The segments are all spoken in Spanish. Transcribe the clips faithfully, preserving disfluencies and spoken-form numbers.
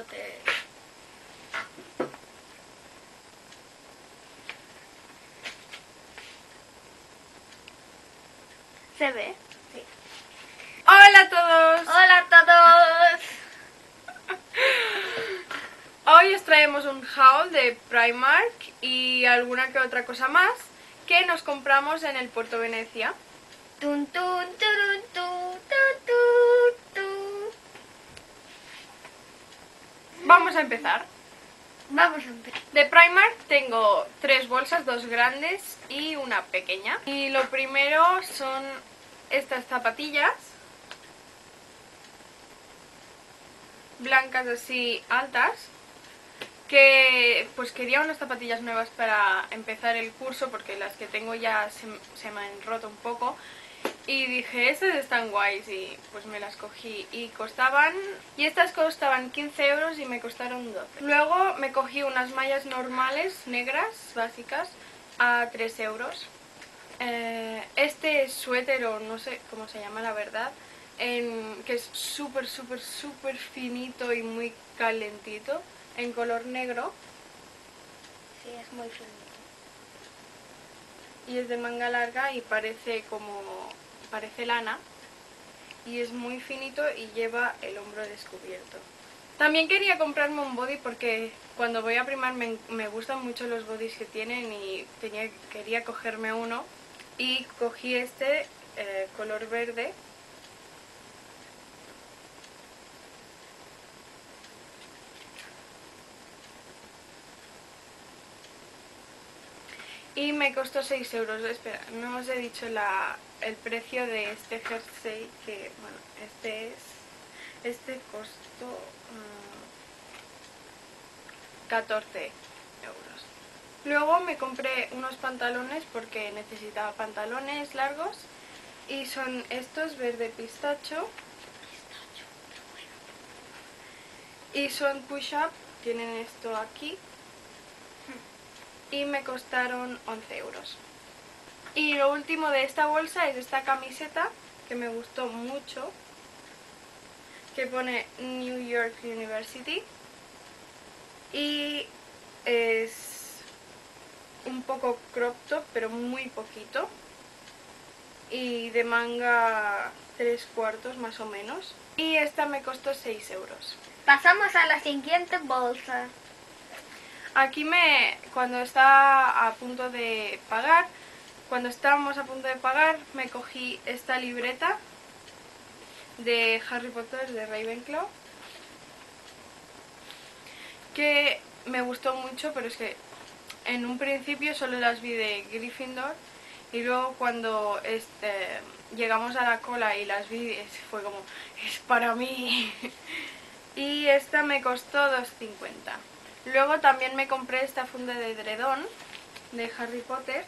Potter. ¿Se ve? Sí. ¡Hola a todos! ¡Hola a todos! Hoy os traemos un haul de Primark y alguna que otra cosa más que nos compramos en el Puerto Venecia. Tun, tun, turun, tu, tu, tu, tu. Vamos a empezar. Vamos a empezar. De Primark tengo tres bolsas, dos grandes y una pequeña. Y lo primero son estas zapatillas blancas así altas, que pues quería unas zapatillas nuevas para empezar el curso porque las que tengo ya se, se me han roto un poco. Y dije, estas están guays y pues me las cogí y costaban, y estas costaban quince euros y me costaron doce. Luego me cogí unas mallas normales, negras, básicas, a tres euros. Eh, este suéter, o no sé cómo se llama la verdad, en, que es súper, súper, súper finito y muy calentito, en color negro. Sí, es muy finito. Y es de manga larga y parece como... parece lana. Y es muy finito y lleva el hombro descubierto. También quería comprarme un body porque cuando voy a Primark me, me gustan mucho los bodys que tienen y tenía, quería cogerme uno. Y cogí este eh, color verde. Y me costó seis euros. Espera, no os he dicho la, el precio de este jersey, que bueno, este es... Este costó um, catorce euros. Luego me compré unos pantalones porque necesitaba pantalones largos. Y son estos verde pistacho. Y son push-up, tienen esto aquí. Y me costaron once euros. Y lo último de esta bolsa es esta camiseta que me gustó mucho, que pone New York University y es un poco crop top, pero muy poquito, y de manga tres cuartos más o menos, y esta me costó seis euros. Pasamos a la siguiente bolsa. Aquí me, cuando estaba a punto de pagar, cuando estábamos a punto de pagar, me cogí esta libreta de Harry Potter de Ravenclaw, que me gustó mucho, pero es que en un principio solo las vi de Gryffindor y luego cuando este, llegamos a la cola y las vi fue como, es para mí. Y esta me costó dos cincuenta. Luego también me compré esta funda de edredón de Harry Potter,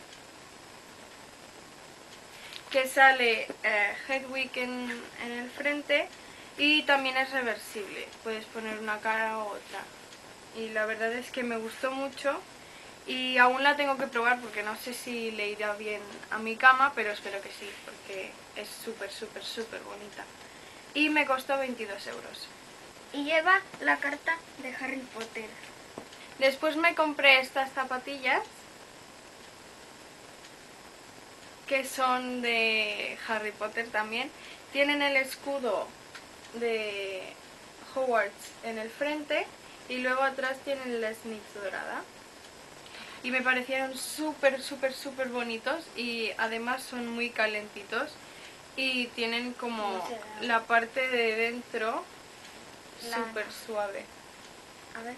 que sale eh, Hedwig en, en el frente y también es reversible, puedes poner una cara u otra. Y la verdad es que me gustó mucho y aún la tengo que probar porque no sé si le irá bien a mi cama, pero espero que sí, porque es súper, súper, súper bonita. Y me costó veintidós euros. Y lleva la carta de Harry Potter. Después me compré estas zapatillas, que son de Harry Potter también. Tienen el escudo de Hogwarts en el frente y luego atrás tienen la snitch dorada. Y me parecieron súper, súper, súper bonitos y además son muy calentitos y tienen como la parte de dentro súper suave. A ver.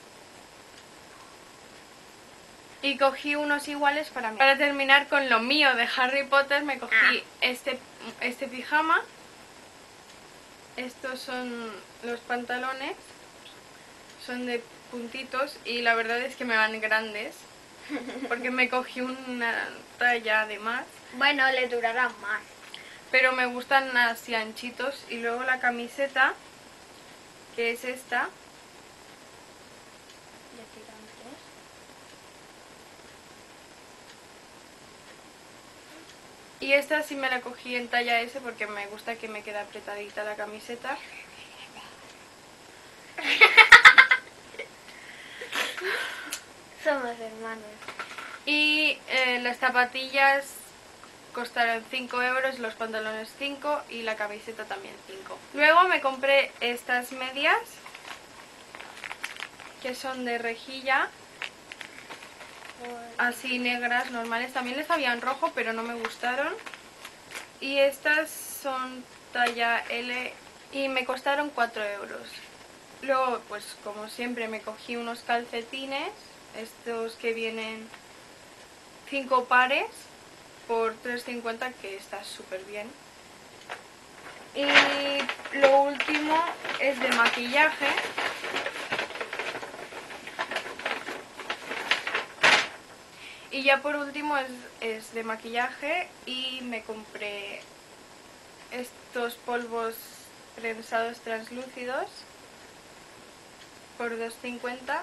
Y cogí unos iguales para mí. Para terminar con lo mío de Harry Potter me cogí Ah. este, este pijama. Estos son los pantalones. Son de puntitos y la verdad es que me van grandes. Porque me cogí una talla de más. Bueno, le durará más. Pero me gustan así anchitos. Y luego la camiseta, que es esta. Y esta sí me la cogí en talla ese porque me gusta que me quede apretadita la camiseta. somos hermanos. Y eh, las zapatillas costaron cinco euros, los pantalones cinco y la camiseta también cinco. Luego me compré estas medias que son de rejilla, así negras, normales. También les había en rojo, pero no me gustaron. Y estas son talla L y me costaron cuatro euros. Luego, pues como siempre, me cogí unos calcetines, estos que vienen cinco pares por tres cincuenta, que está súper bien. Y lo último es de maquillaje. Y ya por último es, es de maquillaje y me compré estos polvos prensados translúcidos por dos cincuenta.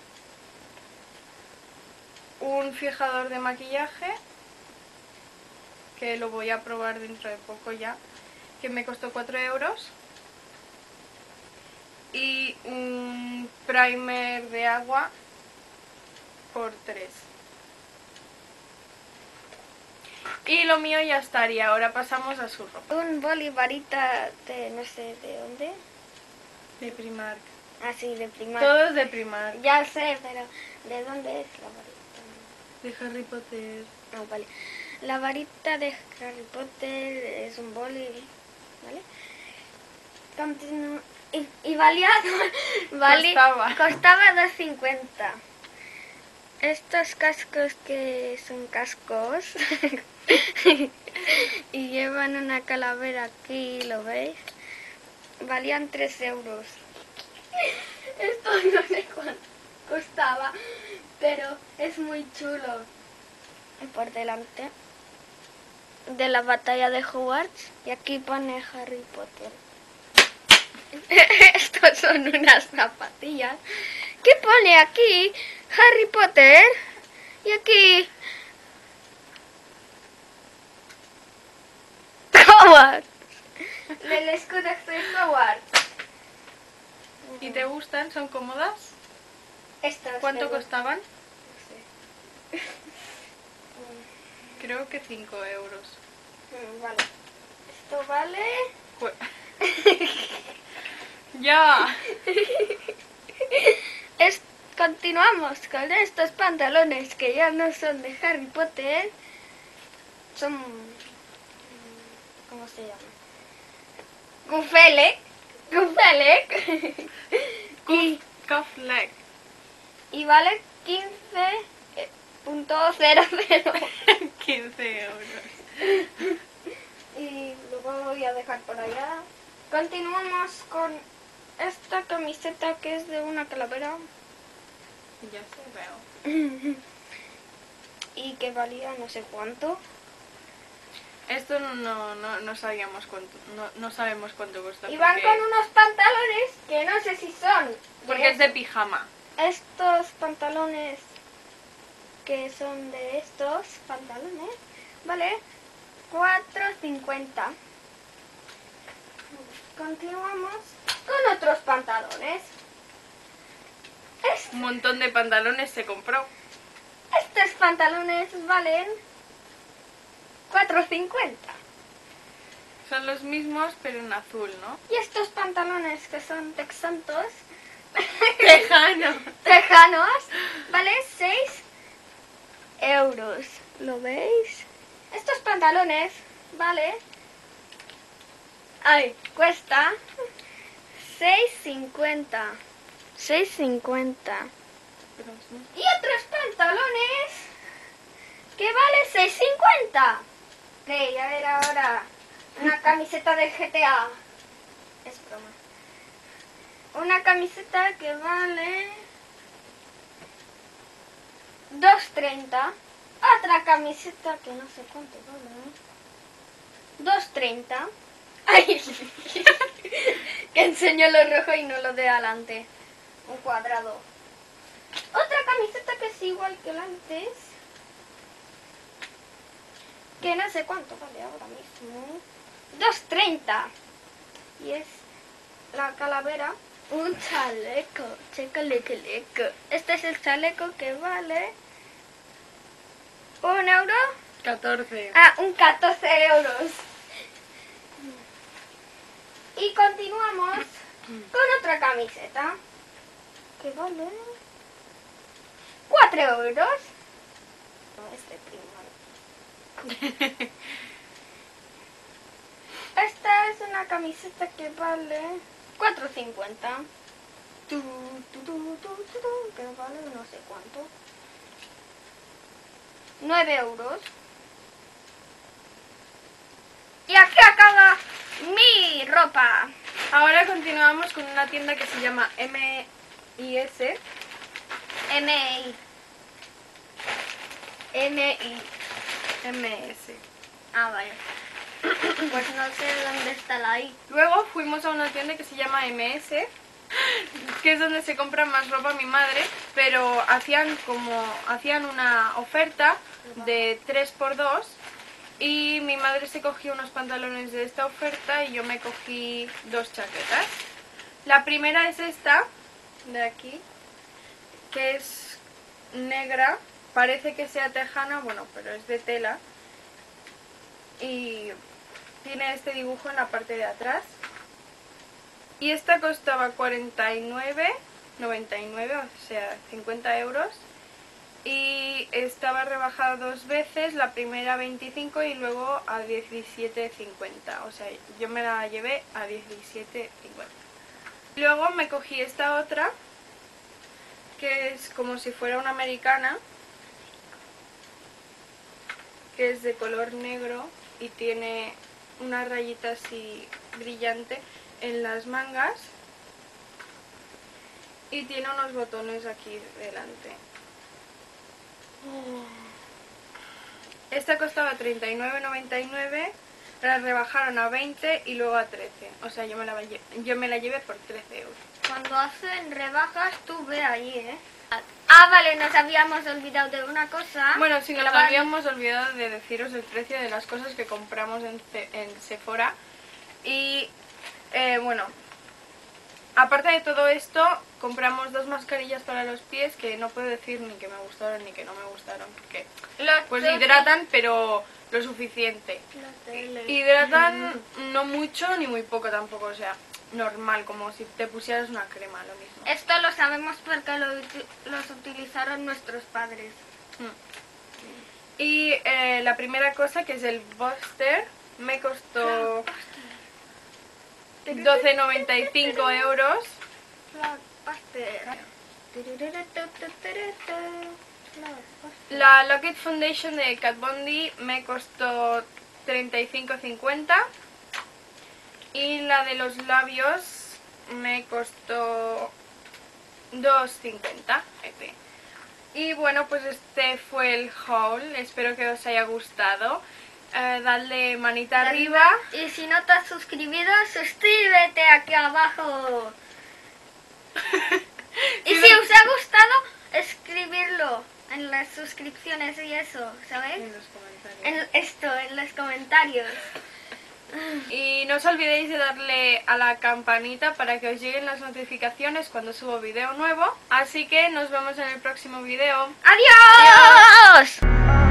Un fijador de maquillaje, que lo voy a probar dentro de poco ya, que me costó cuatro euros. Y un primer de agua por tres. Y lo mío ya estaría, ahora pasamos a su ropa. Un bolivarita de no sé de dónde. De Primark. Así, de primaria. Todos de Primark. Ya sé, pero ¿de dónde es la varita? De Harry Potter. No, vale. La varita de Harry Potter es un boli, ¿vale? Continu- y, y valía... vali- Costaba. Costaba dos cincuenta. Estos cascos que son cascos y llevan una calavera aquí, ¿lo veis? Valían tres euros. Esto no sé cuánto costaba, pero es muy chulo. Y por delante de la batalla de Hogwarts, y aquí pone Harry Potter. Estos son unas zapatillas. ¿Qué pone aquí? Harry Potter. Y aquí Hogwarts. El escudo de Hogwarts. ¿Y te gustan? ¿Son cómodas? Estos ¿Cuánto me costaban? gustan. Creo que cinco euros. Mm, Vale. Esto vale. Jue- ¡Ya! Es, continuamos con estos pantalones que ya no son de Harry Potter. Son... ¿Cómo se llama? Gufelec. Gufelec. y, Cuff leg. y vale quince punto cero cero. quince euros. Y luego voy a dejar por allá. Continuamos con esta camiseta que es de una calavera. Ya se veo. Y que valía no sé cuánto. Esto no, no, no, no sabíamos cuánto, no, no sabemos cuánto cuesta. Y van porque- con unos pantalones que no sé si son. de Porque es de pijama. estos pantalones que son de estos pantalones, ¿vale? cuatro cincuenta. Continuamos con otros pantalones. Es- Un montón de pantalones se compró. estos pantalones valen cuatro cincuenta. Son los mismos, pero en azul, ¿no? Y estos pantalones que son texantos, Tejano. tejanos, vale seis euros. ¿Lo veis? Estos pantalones, vale, ay, cuesta seis cincuenta. seis cincuenta. Y otros pantalones que vale seis cincuenta. Ok, a ver ahora una camiseta de G T A. Es broma. Una camiseta que vale dos treinta. Otra camiseta que no sé cuánto vale. dos treinta. Ay, que enseño lo rojo y no lo de adelante. Un cuadrado. Otra camiseta que es igual que la antes. Que no sé cuánto vale ahora mismo. dos treinta. Y es la calavera Un chaleco, checalequeleco. Este es el chaleco que vale un euro. catorce. Ah, un catorce euros. Y continuamos con otra camiseta que vale cuatro euros. Este primo. Esta es una camiseta que vale cuatro cincuenta. Tu, tu, tu, tu, tu, tu, que vale no sé cuánto. nueve euros. Y aquí acaba mi ropa. Ahora continuamos con una tienda que se llama M I S. M I. M I. M S. Ah, vale. Pues no sé dónde está la I. Luego fuimos a una tienda que se llama M S, que es donde se compra más ropa mi madre, pero hacían como hacían una oferta de tres por dos y mi madre se cogió unos pantalones de esta oferta y yo me cogí dos chaquetas. La primera es esta, de aquí, que es negra, parece que sea tejana, bueno, pero es de tela y tiene este dibujo en la parte de atrás. Y esta costaba cuarenta y nueve noventa y nueve, o sea, cincuenta euros. Y estaba rebajada dos veces, la primera a veinticinco y luego a diecisiete cincuenta. O sea, yo me la llevé a diecisiete cincuenta. Luego me cogí esta otra, que es como si fuera una americana, que es de color negro y tiene una rayita así brillante en las mangas y tiene unos botones aquí delante. Esta costaba treinta y nueve noventa y nueve, la rebajaron a veinte y luego a trece. O sea, yo me la, yo me la llevé por trece euros. Cuando hacen rebajas, tú ve ahí, ¿eh? Ah, vale, nos habíamos olvidado de una cosa. Bueno, si nos Que vale- habíamos olvidado de deciros el precio de las cosas que compramos en, Ce- en Sephora. Y eh, bueno, aparte de todo esto, compramos dos mascarillas para los pies que no puedo decir ni que me gustaron ni que no me gustaron, porque Los pues dos- hidratan, pero lo suficiente. los de- Hidratan no mucho ni muy poco tampoco, o sea, normal, como si te pusieras una crema, lo mismo. Esto lo sabemos porque lo uti- los utilizaron nuestros padres. Mm. Y eh, la primera cosa, que es el Buster, me costó doce noventa y cinco euros. La Lock-It Foundation de Kat Von D me costó treinta y cinco cincuenta y la de los labios me costó dos cincuenta. Y bueno, pues este fue el haul, espero que os haya gustado. Eh, dadle manita arriba. Y si no te has suscribido, suscríbete aquí abajo. Y Si si no- os ha gustado, escribirlo en las suscripciones y eso, ¿sabéis? En los comentarios. En esto, en los comentarios. Y no os olvidéis de darle a la campanita para que os lleguen las notificaciones cuando subo video nuevo. Así que nos vemos en el próximo video. ¡Adiós!